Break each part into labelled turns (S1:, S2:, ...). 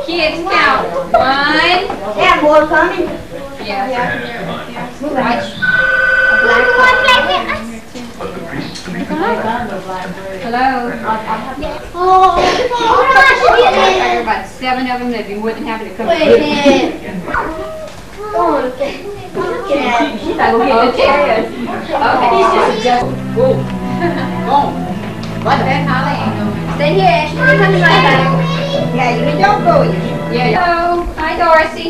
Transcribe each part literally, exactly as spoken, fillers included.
S1: Kids count. One.
S2: Yeah, more coming.
S1: Yeah. Yeah. Watch. Hello.
S2: Oh,
S1: There are about seven of them. They'd be more than happy to come.
S2: wait a minute. Oh, okay. Okay.
S1: She's not going to get the chairs. Okay. He's just adjusting. Go. Go. What the heck, Holly ain't going.
S2: Stay here, Ashley. You're coming right back. Yeah, you don't go.
S1: Yeah. Hello. Hi, Dorsey.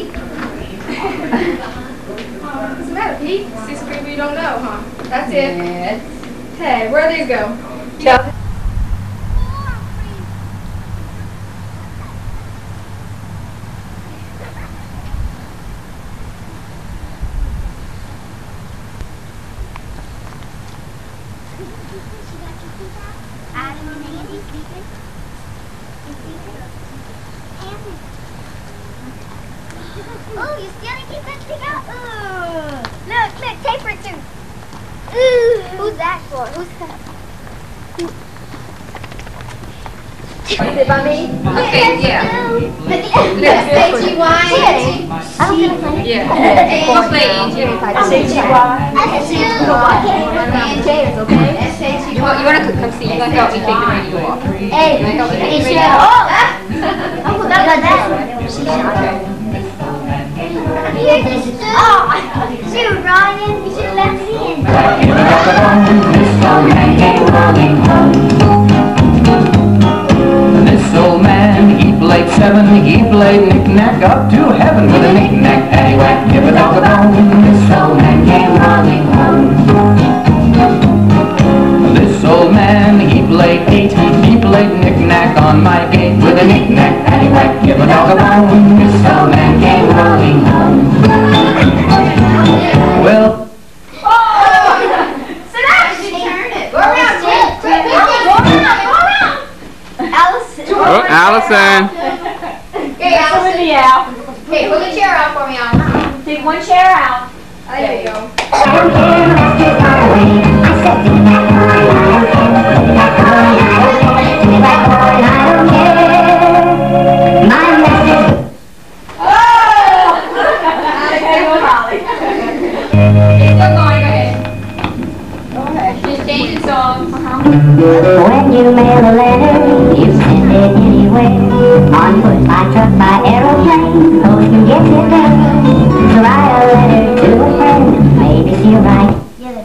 S3: What's the matter, Pete? Six people you don't know, huh? That's it.
S1: Yes.
S3: Hey, where do these go?
S1: Chuck.
S2: Oh, you still didn't keep that thing out? Ooh. Look, look, taper it too. Ooh. Who's that for? Who's that? Is it by me?
S1: Okay, yeah.
S2: Yes, S H E Y.
S1: Yeah. Who's playing Angie?
S2: S H E Y. Chairs, okay? S H E Y.
S1: You want, you want to come see? You want to help me take the radio off?
S2: Hey,
S1: You want to help me take the radio
S2: oh,
S1: off?
S2: I forgot about that. Oh, shoot, Ryan, you should have left it in.
S4: This old man, he played seven, he played knick-knack up to heaven with a knick-knack, paddywhack, give a dog a bone. This old man came running home. This old man, he played eight, he played knick-knack on my gate with a knick-knack, paddywhack, give a dog a bone. This old man came running home. Well,
S5: Oh, Allison.
S2: Okay, Allison. Okay, pull the chair out for me, Allison.
S3: Take one chair out.
S2: There you go.
S6: When you mail a letter, you send it anywhere. On foot, by truck, by aeroplane, postman gets it there. So write a letter to a friend, maybe she'll write.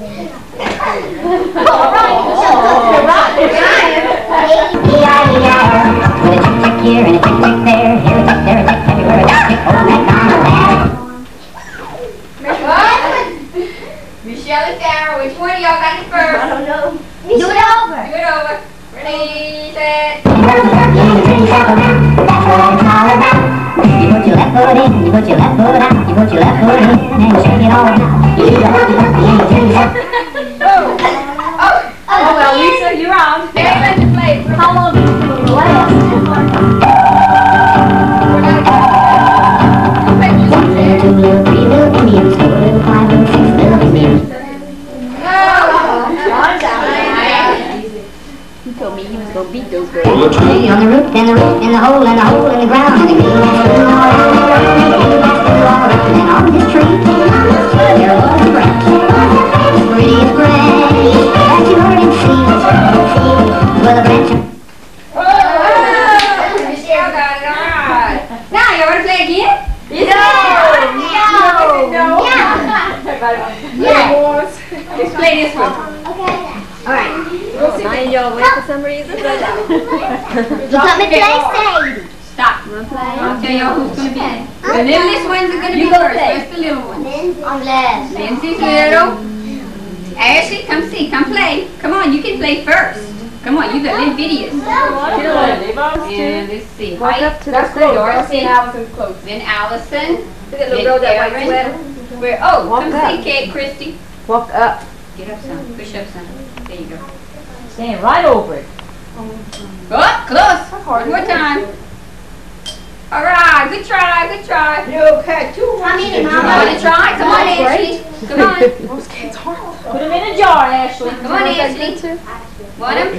S6: E I E I O, with a tick tick here and a tick tick there, here a tick, there a tick, everywhere a tick tick, old MacDonald
S2: What? Michelle and Sarah, which one of y'all got it first?
S3: I don't know.
S2: Do it over. Do it over. Ready, set.
S6: That's what it's all about. You put your left foot in, you put your left foot out, you put your left foot in and shake it all out. You do the humpy dumpy and you turn yourself.
S2: Oh. Oh.
S3: Oh, well, Lisa, you're out.
S2: They're going to play.
S3: How long do you do the last?
S6: Two little, three little Indians, four little, five little, six little Indians.
S1: He told me he was going to beat those girls.
S6: Tree on the roof, and the roof, and the hole, and the hole in the ground, and the green grass grew all around, and the green grass grew all around, and on this tree, there was a branch, as pretty as gray, that you heard him see, well, a branch of...
S2: Michelle got it, all right. Now, you want to play again?
S3: No!
S2: No!
S3: Yeah.
S2: Let's play this one.
S3: All right. Now y'all wait for some reason.
S2: You got me play Sadie. Stop. I'll tell y'all who's going to be. The littlest ones are going to be first. Where's the little one?
S6: I'm last.
S2: Lindsay's little. Ashley, come see. Come play. Come on, you can play first. Come on, you got little videos. And let's see.
S3: Walk up to
S2: That's
S3: the
S2: good,
S3: clothes.
S2: Dorsey.
S3: Allison's clothes.
S2: Then Allison.
S3: Look at the girl that white sweater.
S2: Where? Oh,
S3: Walk
S2: come
S3: up.
S2: see Kate, Christy.
S3: Walk up.
S2: Get up some. Push up some. There you go.
S3: Stand right over it.
S2: Go up, close. One more time. All right, good try, good try.
S1: You had two.
S6: How many,
S2: Want
S6: Mama?
S2: to try? Come on, Ashley. Come on.
S1: Put them in a jar, Ashley.
S2: Come on, Ashley. Want them?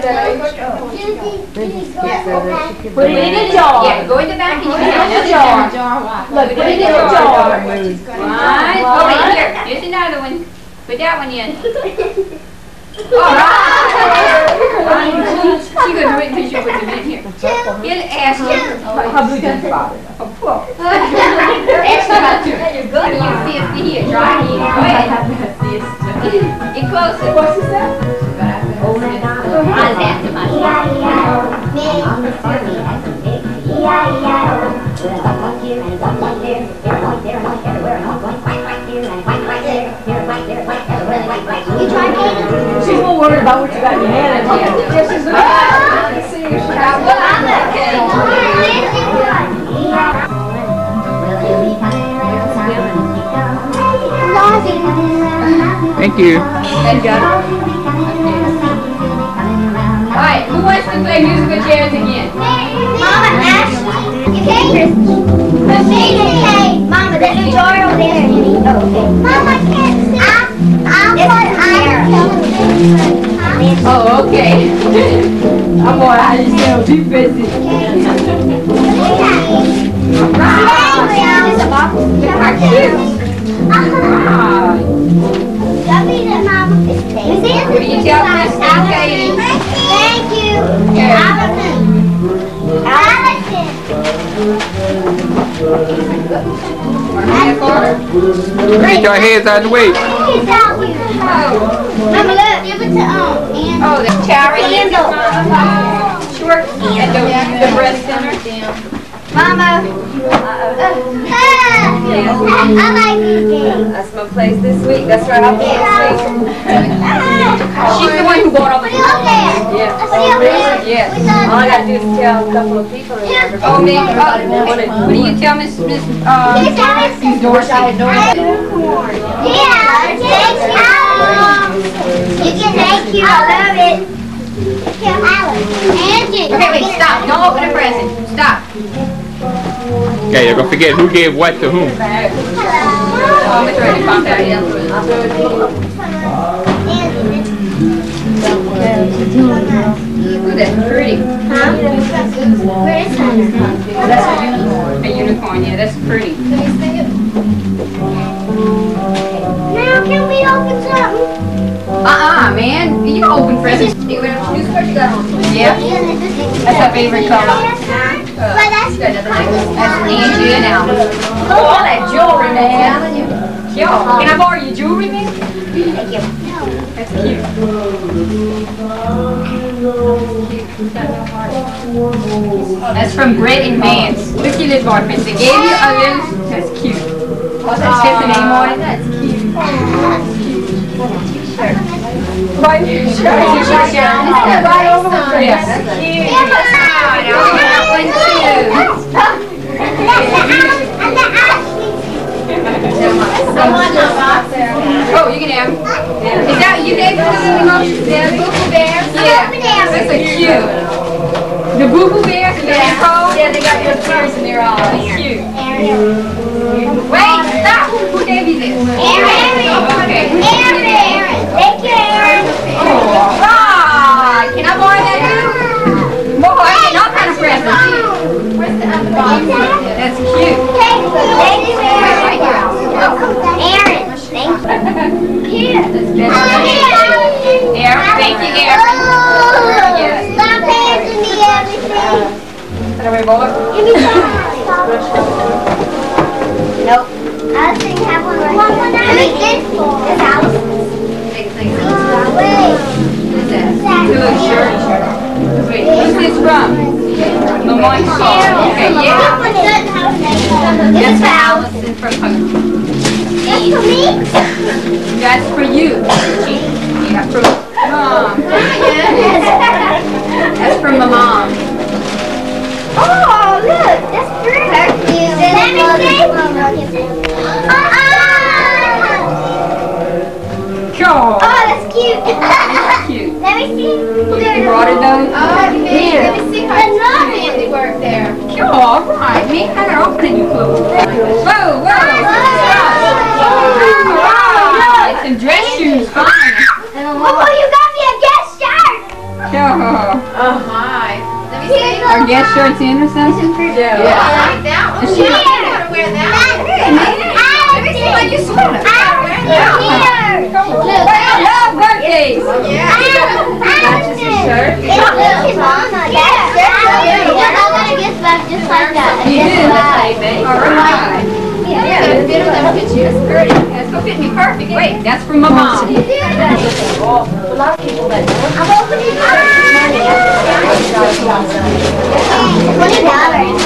S1: Put it in a jar.
S2: Yeah, go in the back and you
S1: Put
S2: can
S1: it
S2: have
S1: in a
S2: another
S1: jar.
S2: jar.
S1: Look, put it in a jar.
S2: One. Oh, wait, here. Here's another one. Put that one in. All right. She's going to do it until she puts them in here. Here, Ashley.
S1: How blue does it bother?
S2: Oh, poor. Ashley got two. You're good. You see it here. Try it. Go ahead. Get closer.
S1: What's this that?
S2: Mine's after my
S6: You try Katie?
S1: She's more worried about what you got in your hand. Yes, she's looking at it. See, she got
S5: Thank you.
S2: Alright, who wants to play musical chairs again?
S6: Mama, Ashley, you can't. Okay. Mama, there's a jar over there. Oh, okay. Mama, I can't see. I'll put iron.
S2: Oh, okay.
S1: I'm boy, I just know too busy.
S2: How cute. Will you tell Chris and Katie?
S6: Thank you. Allison. Allison.
S5: Get your heads out of the way.
S6: It's out here. Mama, look. Give it to um.
S2: Oh, the Tara short and the, the breast center.
S6: Mama. I like these games.
S3: That's my place this week. That's where I'll be this week.
S2: She's the one who bought all the
S6: Put it up there.
S3: Yeah.
S6: Put it up there.
S3: Yeah. All I gotta do is tell a couple of people in there.
S2: Oh, me. Oh, what do you tell Miss Miss uh, Miss Dorsey?
S6: Yeah, thank you. You can thank you. I love it. Tell Alice. Angie.
S2: Okay, wait, stop. Don't open the present. Stop.
S5: Okay, you're gonna forget who gave what to whom.
S2: Oh, I'm gonna throw the pop out here. Ooh, that's pretty.
S6: Huh? Where is that?
S2: That's a unicorn. A unicorn, yeah, that's pretty.
S6: Now can we open something?
S2: Uh-uh, man. You can open presents. You want to choose what you got on? Yeah. That's her favorite color.
S6: But that's
S2: That's Angie and Alice. Oh, all that jewelry, man. Yo, can I borrow your jewelry, man?
S6: Thank you.
S2: That's cute. That's from Brett and Vance. Look at this boyfriend. They gave you a little. That's cute. Oh, that's his name on it. That's cute. Right here. Is your shirt down? Right over the dress. Yeah, that's cute. I got one too. Oh, you can have it. Is that you gave it to the emotions? The Boo-Boo Bears? Yeah. That's a cute. The Boo-Boo Bears, is that what they're called? Yeah, they got their tears in their eyes. That's cute. Wait, stop. Who gave you this?
S6: Aaron.
S2: Okay.
S6: Aaron. Thank you, Aaron.
S2: Oh, right. Can I borrow that too? Boy, I get all kind of presents.
S6: Where's the other box?
S2: That's cute.
S6: Thank you. Thank you, Aaron.
S2: Right here.
S6: Aaron. Thank you. Here.
S2: Aaron, thank you, Aaron. Yes.
S6: Stop handing me everything.
S2: Put away, boy.
S6: Give me some. Nope. I think I have one right here. Who is this for? It's Alice.
S2: Big thing.
S6: Wait.
S2: Who's that? It's a little shirt. Wait, who's this from? Lamont Shaw. Okay, yeah. That's for Allison from her.
S6: That's for me?
S2: That's for you. Yeah, from mom. That's from the mom.
S6: Oh, look. That's pretty. Let me see. Uh-uh.
S2: Cool.
S6: Oh, that's cute.
S2: Cute.
S6: Let me see.
S2: You brought it though?
S3: Oh, man. Let me see how
S6: Another.
S3: family work there.
S2: Cool. all right. Me kind of opening your clothes. Whoa, whoa. All right. Some dress shoes. Fine.
S6: Oh, you got me a guest shirt.
S2: Oh.
S3: Oh my. Let me see.
S2: Our guest shirts in or something?
S3: Yeah. I like that one.
S2: Is she-
S3: I want to wear that one.
S2: Let me see what you sweater.
S6: Here.
S2: Love birthdays.
S3: Yeah.
S6: Matches your shirt. It's his mama. Yeah. I got a gift bag just like that. A
S2: You
S6: gift
S2: do?
S6: bag.
S2: All right.
S3: Yeah, it'll fit them, fit you. It's pretty.
S2: That's gonna fit me perfect. Wait, that's from my mom.
S6: I'm opening twenty dollars.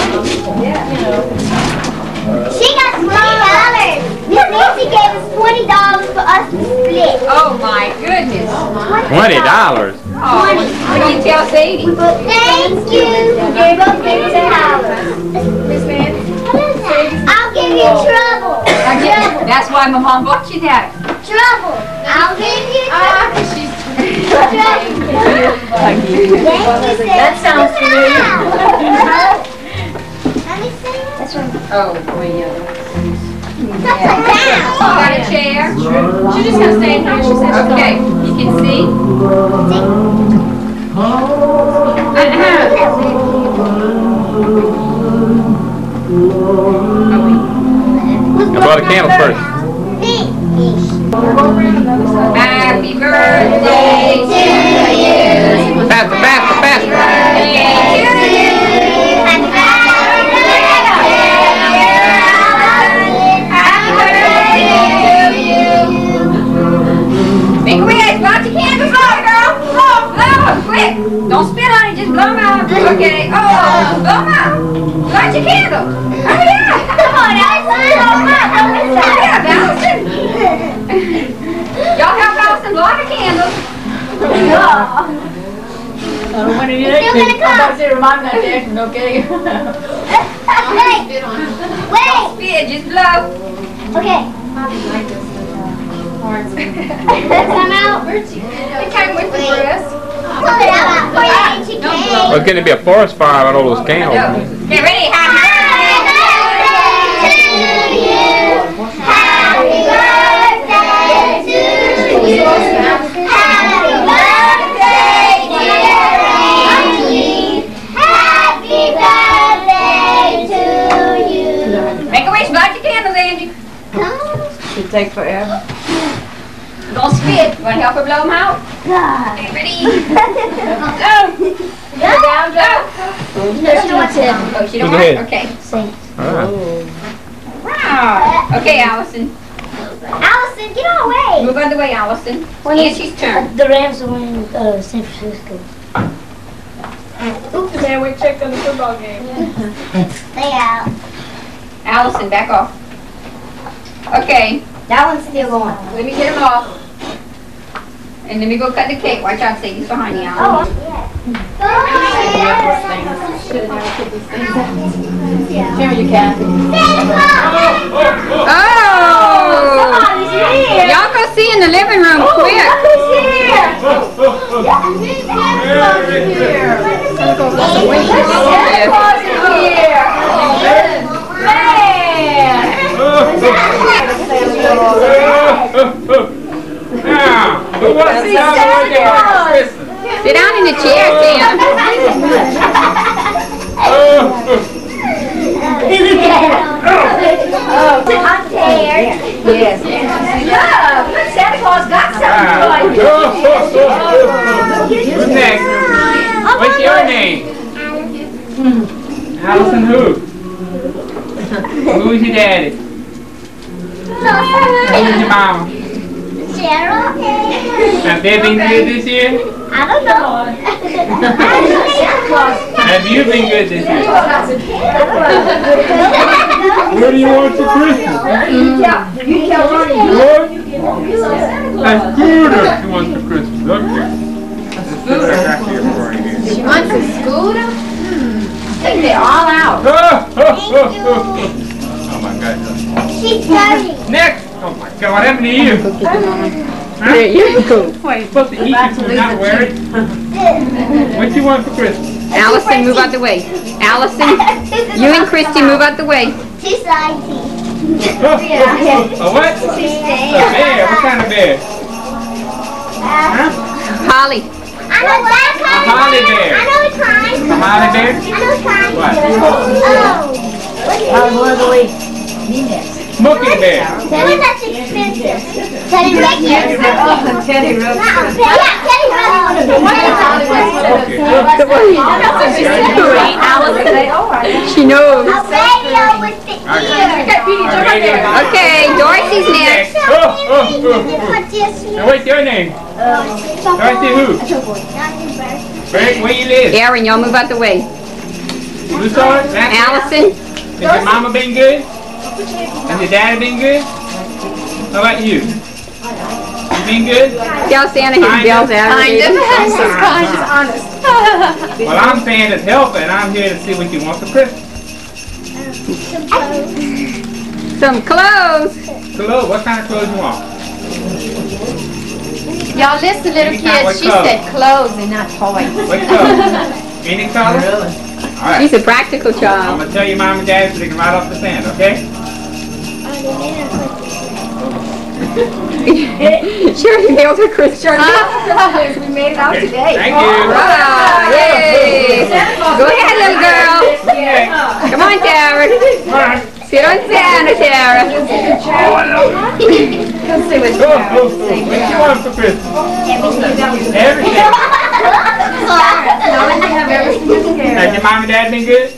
S6: She got twenty dollars. Miss Nancy gave us twenty dollars for us to split.
S2: Oh my goodness.
S5: Twenty dollars.
S2: Oh, what do you tell Sadie?
S6: Thank you. They both gave us a dollar.
S3: Miss Nancy.
S6: I'll give you trouble.
S2: Again, that's why my mom bought you that.
S6: Trouble. I'll give you
S3: Ah,
S6: trouble.
S3: she's
S6: Thank you. That sounds familiar. Let me see. That's right.
S2: Oh, boy, yeah.
S6: That's a
S2: You
S6: down.
S2: got a chair?
S3: She's just gonna stay in here. She said she's
S2: Okay, you can see?
S5: How about a candle first?
S2: Happy birthday to you.
S5: Faster, faster, faster.
S2: Happy birthday to you.
S6: Happy
S2: Make a wish, blow your candles out, girl. Blow, blow, quick. Don't spit on it, just blow them out. Okay, oh, blow them out. Light your candle. Hurry up. Hurry up, Allison. Y'all help Allison blow the candles.
S3: when it
S6: It's still gonna come.
S3: say remind me that day, okay?
S6: Wait.
S2: Don't
S6: Wait.
S2: spit, just blow.
S6: Okay. Come out.
S3: It came with the dress.
S6: Pull it out. Pour it into
S2: Don't
S6: cake.
S2: blow.
S5: Well, it's going to be a forest fire with all those candles.
S2: Get ready, happy
S6: Happy birthday to you. Happy birthday, dear Angie. Happy birthday to you.
S2: Make a wish, blow your candles, Angie.
S3: Should take forever.
S2: Don't spit. You want to help her blow them out?
S6: God.
S2: Get ready.
S6: Go down, go. There's no one to.
S2: Oh, she don't
S5: Go
S2: want it?
S5: ahead.
S2: Okay.
S5: Ah.
S2: Wow. Okay, Allison.
S6: Allison, get away.
S2: Move out of the way, Allison. Angie's turn.
S7: The Rams are winning uh, San Francisco.
S3: Oops, man, we checked on the football game.
S6: Stay out.
S2: Allison, back off. Okay,
S7: That one's still going.
S2: let me get him off. And let me go cut the cake. Watch out, Sadie's behind you,
S6: Oh,
S2: Allison.
S6: yeah.
S3: Here you can.
S2: Oh!
S6: Somebody's here.
S2: Y'all go see in the living room quick.
S6: Santa Claus is here.
S5: Now, who wants to have a birthday party for Christmas?
S2: Sit down in the chair, Sam.
S6: I'm scared.
S2: Yes.
S6: Look, Santa Claus got something for you.
S5: Who's next? What's your name? Allison who? Who's your daddy? Who's your mama?
S6: Sarah?
S5: Have they been good this year?
S6: I don't know. Santa Claus.
S5: Have you been good this year? What do you want for Christmas? What? A scooter she wants for Christmas. Okay. Scooter. I got here for you here.
S3: She wants a scooter?
S2: I think they're all out.
S5: Oh my God.
S6: She's dirty.
S5: Next! Oh my God, what happened to you? Huh?
S2: There you go.
S5: You're supposed to eat it and not wear it. What you want for Christmas?
S2: Allison, move out the way. Allison, you and Christy move out the way.
S6: She's ninety.
S5: Oh, oh, a what? A bear. What kind of bear? Huh?
S2: Holly.
S6: I know that kind.
S5: A holly bear.
S6: I know the kind.
S5: A holly bear?
S6: I know the kind.
S5: What?
S6: Oh.
S5: Smoking bear.
S6: Teddy, that's expensive. Teddy Ricky.
S1: Oh, Teddy Road.
S6: Yeah, Teddy Road.
S2: She knows.
S6: A radio with the ears.
S2: Okay, Dorothy's next.
S5: Oh, oh, oh, oh. And what's your name? Dorothy who? Where, where you live?
S2: Aaron, y'all move out the way.
S5: You saw it?
S2: Allison.
S5: Has your mama been good? Has your daddy been good? How about you? You been good?
S2: Tell Santa his bill's aggravated.
S5: Well, I'm Santa's helper, and I'm here to see what you want for Christmas.
S2: Some clothes.
S5: Clothes? What kind of clothes you want?
S3: Y'all listen, little
S5: Any kind- what
S3: kids. She
S5: color?
S3: said clothes and not toys.
S5: What color? Any color? Really? All right.
S2: She's a practical
S5: I'm
S2: child.
S5: gonna tell your mom and dad so they can ride off the sand, okay?
S2: Sure, he mailed her Christian.
S3: We made it out
S5: Okay.
S3: today.
S5: Thank you.
S2: Wow, yay! Go ahead, little girl.
S5: Okay.
S2: Come on, Tara.
S5: Come on.
S2: Sit on Santa, Tara.
S5: Oh, I love it. Oh, oh, oh. What you want for Christmas? Everything. Has your mom and dad been good?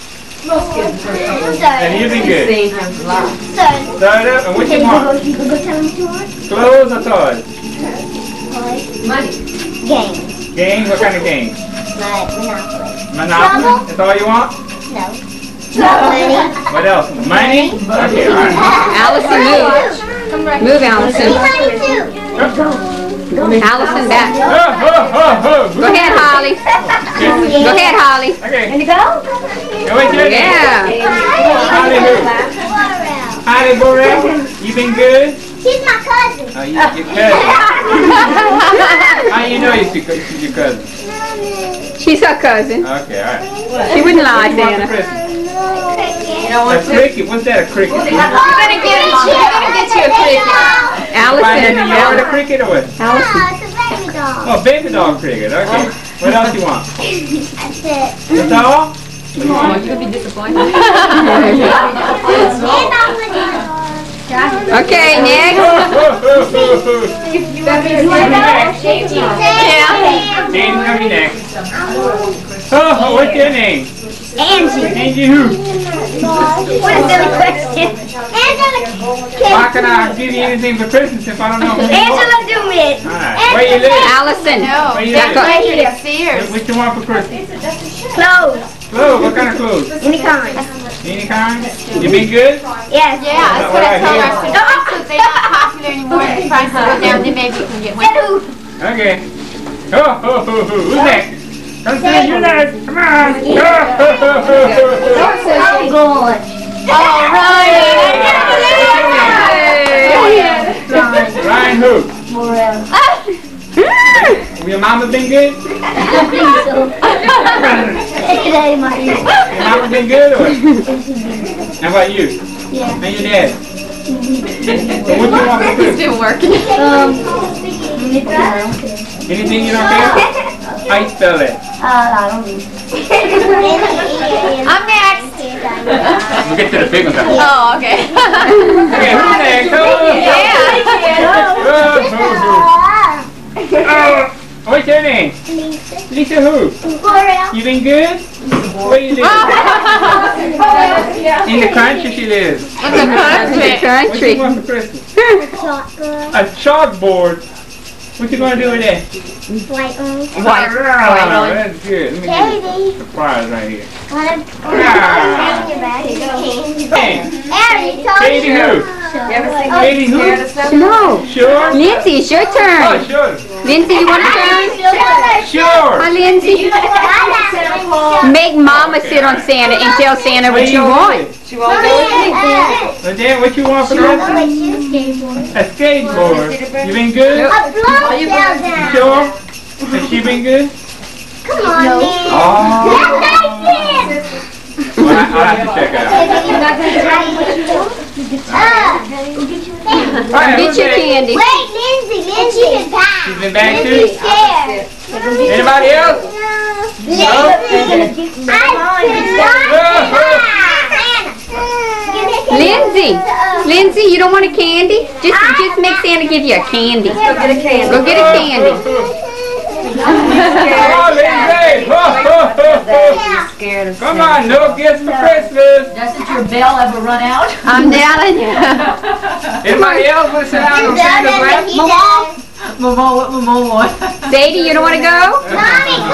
S5: Have you been good? Start up, and what you want? Clothes or toys?
S6: Games.
S5: Games? What kind of games?
S6: Like Monopoly.
S5: Monopoly? That's all you want?
S6: No. Money.
S5: What else? Money? Okay, all right.
S2: Allison, move. Move, Allison.
S6: Money too.
S2: Allison, back.
S5: Oh, oh, oh, oh.
S2: Go ahead, Holly. Go ahead, Holly.
S5: Okay.
S6: And to go?
S5: And what's your name?
S2: Yeah.
S5: Holly who? Holly Burrell? You been good?
S6: She's my cousin.
S5: Oh, you, your cousin. How you know you- she's your cousin?
S2: She's her cousin.
S5: Okay, all right.
S2: She wouldn't lie,
S5: What you want for
S2: Santa.
S5: Christmas?
S6: No.
S5: A cricket? What's that, a cricket?
S3: We're gonna get you. We're gonna get you a cricket.
S5: Find in the
S2: Allison.
S5: yard a cricket or what?
S2: Allison.
S6: No, it's a baby doll.
S5: Oh, baby dog cricket. Okay. What else you want?
S6: That's it.
S5: That's all? What do you want?
S2: You're gonna be disappointed.
S6: And I'm with you.
S2: Okay, next.
S6: Yeah.
S5: James coming next. Oh, what's your name?
S6: Angie.
S5: Angie who?
S6: What a silly question. Angela.
S5: Why can I give you anything for Christmas if I don't know who you are?
S6: Angela Dumit.
S5: Alright. Where you live?
S2: Allison.
S3: No,
S5: Where you
S3: that's
S5: live?
S3: right here to Sears.
S5: What you want for Christmas?
S6: Clothes.
S5: Clothes? What kind of clothes?
S6: Any kind.
S5: Any kind? You been good?
S6: Yes.
S3: Yeah, that's what I told our students. Since they're not popular anymore, the prices go down, then maybe we can get one.
S5: Okay. Oh, oh, oh, oh. Who's next? Come see you next. Come on. Oh, oh, oh, oh.
S6: Oh, God.
S3: All right.
S5: Ryan who?
S6: Morel.
S5: Your mama been good?
S6: I think so. Today, my
S5: Your mama been good or what? How about you?
S6: Yeah.
S5: And your dad? So what you want for
S3: It's
S5: Christmas?
S3: still working.
S6: Um,
S5: Anything you don't care? How you spell that?
S6: uh, I don't know.
S3: I'm next.
S5: We'll get to the big ones. Okay,
S3: Oh, okay.
S5: who's next? Oh,
S3: Yeah.
S5: oh, oh, oh. Oh, what's your name?
S6: Lisa.
S5: Lisa who?
S6: Morel.
S5: You been good? Where you live? In the country she lives.
S2: In the
S5: What you
S2: country.
S5: want for Christmas?
S6: Chocolate.
S5: A chalkboard. What you gonna do with that?
S6: White one.
S2: White.
S5: Oh, that's good. Let me give you
S6: Katie.
S5: a surprise right here.
S6: Wanna
S5: Ah.
S6: your bag?
S5: Hey,
S6: Harry, told
S5: Katie
S6: you.
S5: who? Katie who?
S2: No.
S5: Sure?
S2: Lindsay, it's your
S5: Oh,
S2: turn.
S5: sure.
S2: Lindsay, you want to turn?
S5: Sure.
S2: Hi, Lindsay. Make Mama sit on Santa and tell Santa what you want.
S5: But then what you want for Christmas? A skateboard. You been good?
S6: A blow down.
S5: Sure? Has she been good?
S6: Come on, man.
S5: Oh. Well, I, I'll have to check it out. Alright,
S2: Get
S5: who's
S2: your
S5: next?
S2: candy.
S6: Wait, Lindsay, Lindsay is back.
S5: She's been back too?
S6: Lindsay's scared.
S5: Anybody else?
S6: Lindsay.
S2: Lindsay, Lindsay, you don't want a candy? Just, just make Santa give you a candy. Go get a candy. Go get a candy.
S5: Come on, Lindsay!
S1: Scared of
S5: Come on, no gifts for Christmas!
S1: Doesn't your bell ever run out?
S2: I'm telling you.
S5: Anybody else want to sit down on Santa's lap?
S1: Mama, what Mama want?
S2: Sadie, you don't want to go?
S6: Mommy,